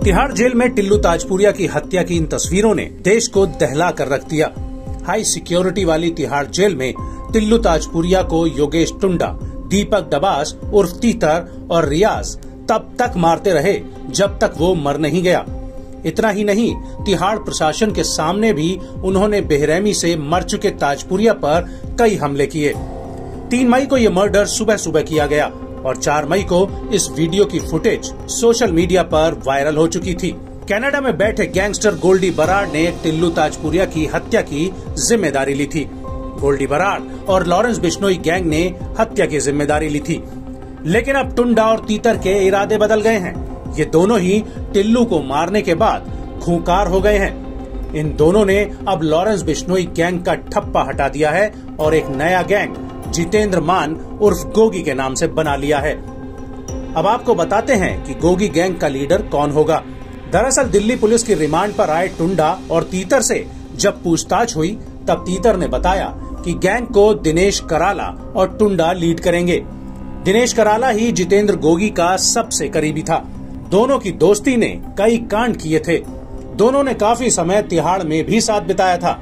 Tihar jail में टिल्लू ताजपुरिया की हत्या की इन तस्वीरों ने देश को दहला कर रख दिया। हाई सिक्योरिटी वाली तिहाड़ जेल में टिल्लू ताजपुरिया को योगेश टुंडा, दीपक डबास उर्फ तीतर और रियाज तब तक मारते रहे जब तक वो मर नहीं गया। इतना ही नहीं, तिहाड़ प्रशासन के सामने भी उन्होंने बेरहमी से मर चुके ताजपुरिया पर कई हमले किए। 3 मई को ये मर्डर सुबह सुबह किया गया और 4 मई को इस वीडियो की फुटेज सोशल मीडिया पर वायरल हो चुकी थी। कनाडा में बैठे गैंगस्टर गोल्डी बराड ने टिल्लू ताजपुरिया की हत्या की जिम्मेदारी ली थी। गोल्डी बराड और लॉरेंस बिश्नोई गैंग ने हत्या की जिम्मेदारी ली थी, लेकिन अब टुंडा और तीतर के इरादे बदल गए हैं। ये दोनों ही टिल्लू को मारने के बाद खूंखार हो गए हैं। इन दोनों ने अब लॉरेंस बिश्नोई गैंग का ठप्पा हटा दिया है और एक नया गैंग जितेंद्र मान उर्फ गोगी के नाम से बना लिया है। अब आपको बताते हैं कि गोगी गैंग का लीडर कौन होगा। दरअसल दिल्ली पुलिस की रिमांड पर आए टुंडा और तीतर से जब पूछताछ हुई तब तीतर ने बताया कि गैंग को दिनेश कराला और टुंडा लीड करेंगे। दिनेश कराला ही जितेंद्र गोगी का सबसे करीबी था। दोनों की दोस्ती ने कई कांड किए थे। दोनों ने काफी समय तिहाड़ में भी साथ बिताया था।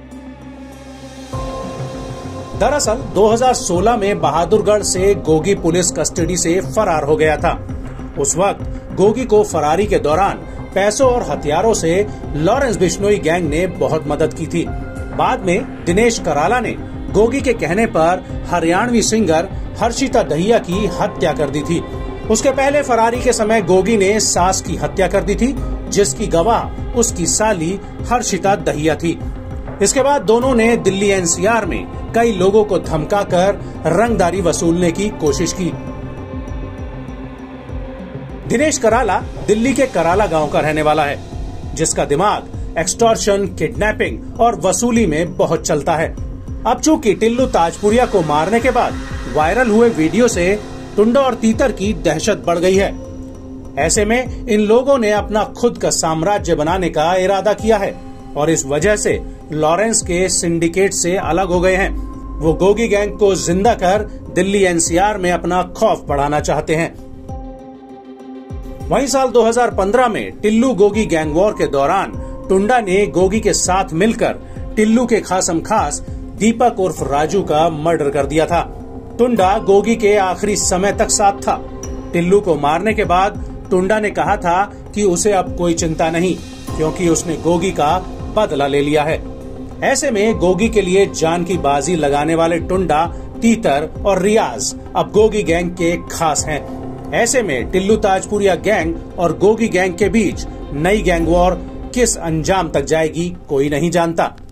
दरअसल 2016 में बहादुरगढ़ से गोगी पुलिस कस्टडी से फरार हो गया था। उस वक्त गोगी को फरारी के दौरान पैसों और हथियारों से लॉरेंस बिश्नोई गैंग ने बहुत मदद की थी। बाद में दिनेश कराला ने गोगी के कहने पर हरियाणवी सिंगर हर्षिता दहिया की हत्या कर दी थी। उसके पहले फरारी के समय गोगी ने सास की हत्या कर दी थी, जिसकी गवाह उसकी साली हर्षिता दहिया थी। इसके बाद दोनों ने दिल्ली एनसीआर में कई लोगों को धमकाकर रंगदारी वसूलने की कोशिश की। दिनेश कराला दिल्ली के कराला गांव का रहने वाला है, जिसका दिमाग एक्सटॉर्शन, किडनैपिंग और वसूली में बहुत चलता है। अब चूंकि टिल्लू ताजपुरिया को मारने के बाद वायरल हुए वीडियो से टुंडा और तीतर की दहशत बढ़ गई है। ऐसे में इन लोगों ने अपना खुद का साम्राज्य बनाने का इरादा किया है और इस वजह से लॉरेंस के सिंडिकेट से अलग हो गए हैं। वो गोगी गैंग को जिंदा कर दिल्ली एनसीआर में अपना खौफ बढ़ाना चाहते हैं। वहीं साल 2015 में टिल्लू गोगी गैंग वॉर के दौरान टुंडा ने गोगी के साथ मिलकर टिल्लू के खासम खास दीपक उर्फ राजू का मर्डर कर दिया था। टुंडा गोगी के आखिरी समय तक साथ था। टिल्लू को मारने के बाद टुंडा ने कहा था कि उसे अब कोई चिंता नहीं, क्योंकि उसने गोगी का बदला ले लिया है। ऐसे में गोगी के लिए जान की बाजी लगाने वाले टुंडा, तीतर और रियाज अब गोगी गैंग के खास हैं। ऐसे में टिल्लू ताजपुरिया गैंग और गोगी गैंग के बीच नई गैंग वॉर किस अंजाम तक जाएगी, कोई नहीं जानता।